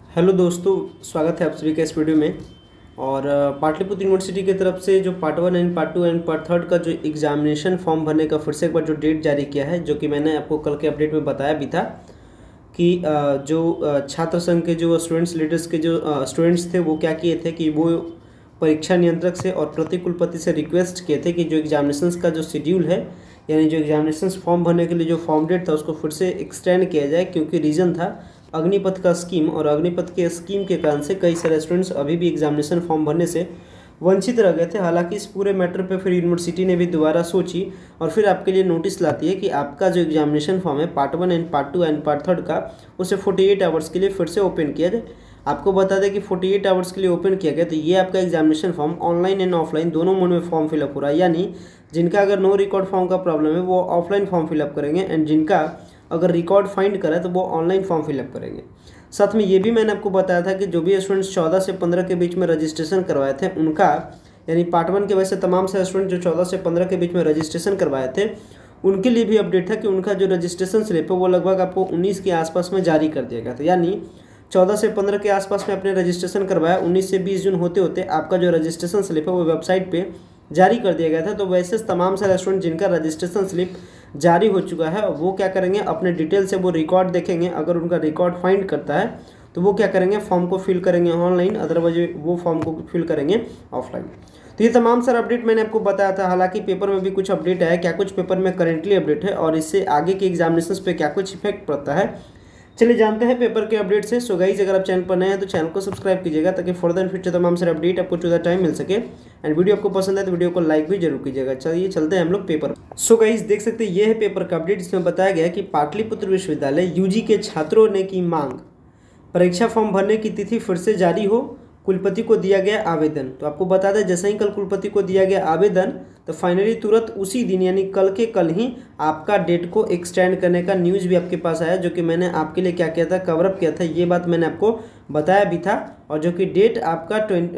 Hello दोस्तों, स्वागत है आप सभी का इस वीडियो में। और पाटलिपुत्र यूनिवर्सिटी की तरफ से जो part 1 and part 2 and part 3 का जो एग्जामिनेशन फॉर्म भरने का फिर से एक बार जो डेट जारी किया है, जो कि मैंने आपको कल के अपडेट में बताया भी था कि जो छात्र संघ के जो स्टूडेंट्स लीडर्स के जो स्टूडेंट्स थे वो क्या किए थे कि वो परीक्षा नियंत्रक से और प्रतिकुलपति से रिक्वेस्ट किए थे कि जो एग्जामिनेशंस का जो शेड्यूल है, यानी जो एग्जामिनेशंस फॉर्म भरने के लिए जो फॉर्म डेट था उसको फिर से एक्सटेंड किया जाए, क्योंकि रीज़न था अग्निपथ का स्कीम। और अग्निपथ के स्कीम के कारण से कई सारे स्टूडेंट्स अभी भी एग्जामिनेशन फॉर्म भरने से वंचित रह गए थे। हालांकि इस पूरे मैटर पे फिर यूनिवर्सिटी ने भी दोबारा सोची और फिर आपके लिए नोटिस लाती है कि आपका जो एग्जामिनेशन फॉर्म है part 1 and part 2 and part 3 का, उसे 48 आवर्स के लिए फिर से ओपन किया जाए। आपको बता दें कि 48 आवर्स के लिए ओपन किया गया, तो ये आपका examination form online and offline दोनों मोड में फॉर्म फिलअप हो रहा है। यानी जिनका अगर नो रिकॉर्ड फॉर्म का प्रॉब्लम है वो ऑफलाइन फॉर्म फिलअप करेंगे, एंड जिनका अगर रिकॉर्ड फाइंड करा है तो वो ऑनलाइन फॉर्म फिलअप करेंगे। साथ में ये भी मैंने आपको बताया था कि जो भी स्टूडेंट्स 14 से 15 के बीच में रजिस्ट्रेशन करवाए थे उनका, यानी पार्ट 1 के वैसे तमाम से स्टूडेंट जो 14 से 15 के बीच में रजिस्ट्रेशन करवाए थे उनके लिए भी अपडेट था कि उनका जो रजिस्ट्रेशन स्लिप है वो लगभग आपको 19 के आसपास में जारी कर दिया गया था। यानी 14 से 15 के आसपास में आपने रजिस्ट्रेशन करवाया, 19 से 20 जून होते होते आपका जो रजिस्ट्रेशन स्लिप है वो वेबसाइट पे जारी कर दिया गया था। तो वैसे तमाम सारे स्टूडेंट जिनका रजिस्ट्रेशन स्लिप जारी हो चुका है वो क्या करेंगे, अपने डिटेल से वो रिकॉर्ड देखेंगे। अगर उनका रिकॉर्ड फाइंड करता है तो वो क्या करेंगे, फॉर्म को फिल करेंगे ऑनलाइन, अदरवाइज वो फॉर्म को फिल करेंगे ऑफलाइन। तो ये तमाम सारा अपडेट मैंने आपको बताया था। हालांकि पेपर में भी कुछ अपडेट आया, क्या कुछ पेपर में करेंटली अपडेट है और इससे आगे के एग्जामिनेशंस पे क्या कुछ इफेक्ट पड़ता है, चलिए जानते हैं पेपर के अपडेट से। सो गाइस, अगर आप चैनल पर नए हैं तो चैनल को सब्सक्राइब कीजिएगा ताकि फर्दर फ्यूचर तमाम सारे अपडेट आपको टू द टाइम मिल सके। एंड वीडियो आपको पसंद है तो वीडियो को लाइक भी जरूर कीजिएगा। चलिए चलते हैं हम लोग पेपर। सो गाइस, देख सकते हैं ये है पेपर का अपडेट, जिसमें बताया गया है कि पाटलिपुत्र विश्वविद्यालय यूजी के छात्रों ने की मांग, परीक्षा फॉर्म भरने की तिथि फिर से जारी हो, कुलपति को दिया गया आवेदन। तो आपको बता दें, जैसे ही कल कुलपति को दिया गया आवेदन तो फाइनली तुरंत उसी दिन यानी कल के कल ही आपका डेट को एक्सटेंड करने का न्यूज़ भी आपके पास आया, जो कि मैंने आपके लिए क्या किया था, कवर अप किया था। ये बात मैंने आपको बताया भी था। और जो कि डेट आपका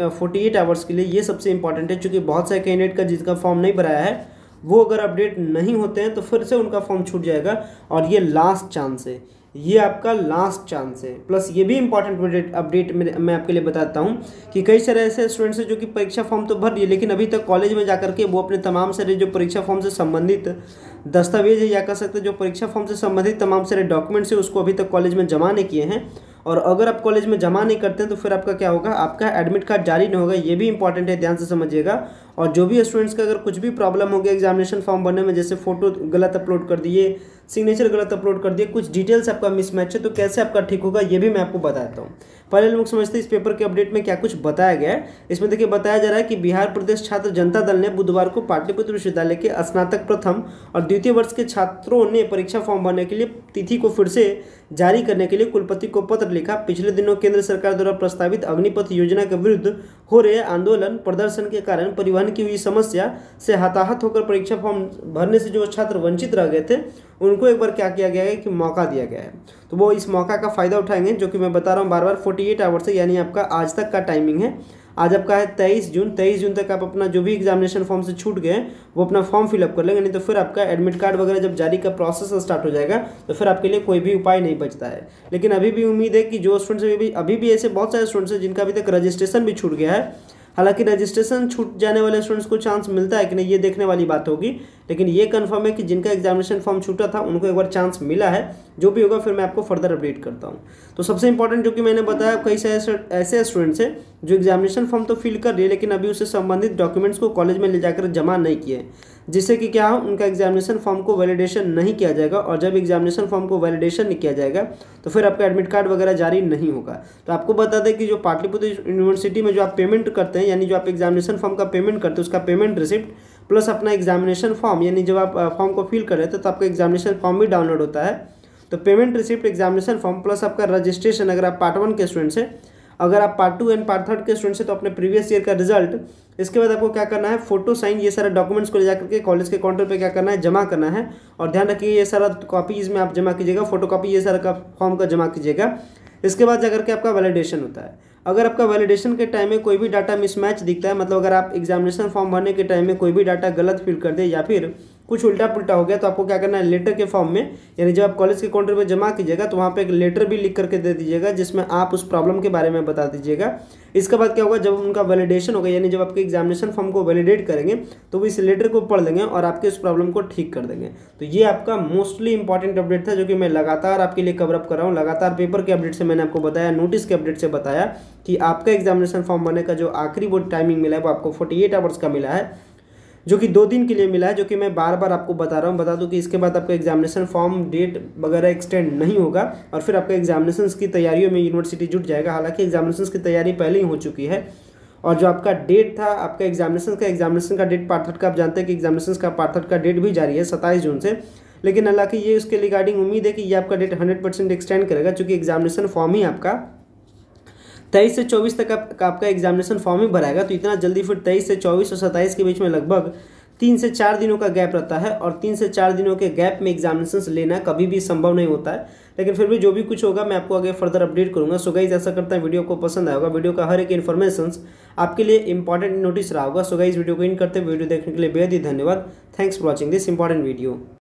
48 आवर्स के लिए, ये सबसे इंपॉर्टेंट है, क्योंकि बहुत सारे कैंडिडेट का जिसका फॉर्म नहीं भराया है वो अगर अपडेट नहीं होते हैं तो फिर से उनका फॉर्म छूट जाएगा। और ये लास्ट चांस है, ये आपका लास्ट चांस है। प्लस ये भी इंपॉर्टेंट अपडेट मैं आपके लिए बताता हूँ कि कई सारे ऐसे स्टूडेंट्स हैं जो कि परीक्षा फॉर्म तो भर दिए, लेकिन अभी तक कॉलेज में जाकर के वो अपने तमाम सारे जो परीक्षा फॉर्म से संबंधित दस्तावेज है, या कह सकते हैं जो परीक्षा फॉर्म से संबंधित तमाम सारे डॉक्यूमेंट्स है, उसको अभी तक कॉलेज में जमा नहीं किए हैं। और अगर आप कॉलेज में जमा नहीं करते हैं तो फिर आपका क्या होगा, आपका एडमिट कार्ड जारी नहीं होगा। ये भी इंपॉर्टेंट है, ध्यान से समझिएगा। और जो भी स्टूडेंट्स का अगर कुछ भी प्रॉब्लम हो गया एग्जामिनेशन फॉर्म भरने में, जैसे फोटो गलत अपलोड कर दिए, सिग्नेचर गलत अपलोड कर दिए, कुछ डिटेल्स आपका मिसमैच है, तो कैसे आपका ठीक होगा ये भी मैं आपको बताता हूँ। पहले लोग समझते हैं इस पेपर के अपडेट में क्या कुछ बताया गया है। इसमें देखिए बताया जा रहा है कि बिहार प्रदेश छात्र जनता दल ने बुधवार को पाटलिपुत्र विश्वविद्यालय के स्नातक प्रथम और द्वितीय वर्ष के छात्रों ने परीक्षा फॉर्म भरने के लिए तिथि को फिर से जारी करने के लिए कुलपति को पत्र लिखा। पिछले दिनों केंद्र सरकार द्वारा प्रस्तावित अग्निपथ योजना के विरुद्ध हो रहे आंदोलन प्रदर्शन के कारण परिवहन की हुई समस्या से हताहत होकर परीक्षा फॉर्म भरने से जो छात्र वंचित रह गए थे उनको एक बार क्या किया गया है कि मौका दिया गया है। तो वो इस मौका का फ़ायदा उठाएंगे, जो कि मैं बता रहा हूँ बार बार 48 आवर्स है, यानी आपका आज तक का टाइमिंग है। आज आपका है 23 जून। 23 जून तक आप अपना जो भी एग्जामिनेशन फॉर्म से छूट गए वो अपना फॉर्म फिलअप कर लेंगे, नहीं तो फिर आपका एडमिट कार्ड वगैरह जब जारी का प्रोसेस स्टार्ट हो जाएगा तो फिर आपके लिए कोई भी उपाय नहीं बचता है। लेकिन अभी भी उम्मीद है कि जो स्टूडेंट्स अभी भी ऐसे बहुत सारे स्टूडेंट्स हैं जिनका अभी तक रजिस्ट्रेशन भी छूट गया है। हालांकि रजिस्ट्रेशन छूट जाने वाले स्टूडेंट्स को चांस मिलता है कि नहीं ये देखने वाली बात होगी, लेकिन ये कंफर्म है कि जिनका एग्जामिनेशन फॉर्म छूटा था उनको एक बार चांस मिला है। जो भी होगा फिर मैं आपको फर्दर अपडेट करता हूँ। तो सबसे इंपॉर्टेंट जो कि मैंने बताया, कई सारे ऐसे स्टूडेंट्स हैं जो एग्जामिनेशन फॉर्म तो फिल कर लिए लेकिन अभी उससे संबंधित डॉक्यूमेंट्स को कॉलेज में ले जाकर जमा नहीं किए, जिससे कि क्या हो, उनका एग्जामिनेशन फॉर्म को वैलिडेशन नहीं किया जाएगा। और जब एग्जामिनेशन फॉर्म को वैलिडेशन नहीं किया जाएगा तो फिर आपका एडमिट कार्ड वगैरह जारी नहीं होगा। तो आपको बता दें कि जो पाटलिपुत्र यूनिवर्सिटी में जो आप पेमेंट करते हैं, यानी जो आप एग्जामिनेशन फॉर्म का पेमेंट करते हैं, उसका पेमेंट रिसिप्ट प्लस अपना एग्जामिनेशन फॉर्म, यानी जब आप फॉर्म को फिल कर रहे थे तो आपका एग्जामिनेशन फॉर्म भी डाउनलोड होता है। तो payment receipt, examination form plus आपका रजिस्ट्रेशन, अगर आप पार्ट 1 के स्टूडेंट्स हैं, अगर आप पार्ट 2 एंड पार्ट 3 के स्टूडेंट्स हैं तो अपने प्रीवियस ईयर का रिजल्ट, इसके बाद आपको क्या करना है, फोटो साइन, ये सारे डॉक्यूमेंट्स को ले जाकर के कॉलेज के काउंटर पे क्या करना है, जमा करना है। और ध्यान रखिए ये सारा कॉपीज में आप जमा कीजिएगा, फोटो कॉपी ये सारा का फॉर्म का जमा कीजिएगा। इसके बाद जाकर के आपका वैलिडेशन होता है। अगर आपका वैलिडेशन के टाइम में कोई भी डाटा मिसमैच दिखता है, मतलब अगर आप एग्जामिनेशन फॉर्म भरने के टाइम में कोई भी डाटा गलत फिल कर दे या फिर कुछ उल्टा पुल्टा हो गया तो आपको क्या करना है, लेटर के फॉर्म में, यानी जब आप कॉलेज के काउंटर पे जमा कीजिएगा तो वहाँ पे एक लेटर भी लिख करके दे दीजिएगा जिसमें आप उस प्रॉब्लम के बारे में बता दीजिएगा। इसके बाद क्या होगा, जब उनका वैलिडेशन होगा यानी जब आपके एग्जामिनेशन फॉर्म को वैलिडेट करेंगे तो वो इस लेटर को पढ़ लेंगे और आपके उस प्रॉब्लम को ठीक कर देंगे। तो ये आपका मोस्टली इंपॉर्टेंट अपडेट था जो कि मैं लगातार आपके लिए कवर अप कर रहा हूँ। लगातार पेपर के अपडेट से मैंने आपको बताया, नोटिस के अपडेट से बताया कि आपका एग्जामिनेशन फॉर्म भरने का जो आखिरी वो टाइमिंग मिला है वो आपको 48 आवर्स का मिला है, जो कि 2 दिन के लिए मिला है, जो कि मैं बार बार आपको बता रहा हूँ। बता दूं कि इसके बाद आपका एग्जामिनेशन फॉर्म डेट वगैरह एक्सटेंड नहीं होगा और फिर आपका एग्जामिनेशन की तैयारियों में यूनिवर्सिटी जुट जाएगा। हालांकि एग्जामिनेशन की तैयारी पहले ही हो चुकी है और जो आपका डेट था आपका एग्जामिनेशन का डेट पार्ट 3 का, आप जानते हैं कि एग्जामिनेशन का पार्ट 3 का डेट भी जारी है 27 जून से, लेकिन हालांकि ये उसके रिगार्डिंग उम्मीद है कि ये आपका डेट 100% एक्सटेंड करेगा, चूँकि एग्जामिनेशन फॉर्म ही आपका 23 से 24 तक आपका एग्जामिनेशन फॉर्म ही भराएगा। तो इतना जल्दी फिर 23 से 24 और 27 के बीच में लगभग 3 से 4 दिनों का गैप रहता है और 3 से 4 दिनों के गैप में एग्जामिनेशंस लेना कभी भी संभव नहीं होता है। लेकिन फिर भी जो भी कुछ होगा मैं आपको आगे फर्दर अपडेट करूंगा। सो गाइस, ऐसा करता है वीडियो को पसंद आया होगा, वीडियो का हर एक इन्फॉर्मेशन आपके लिए इंपॉर्टेंट नोटिस रहा होगा। सो गाइस, वीडियो को इन करते वीडियो देखने के लिए बेहद ही धन्यवाद। Thanks for watching this important video.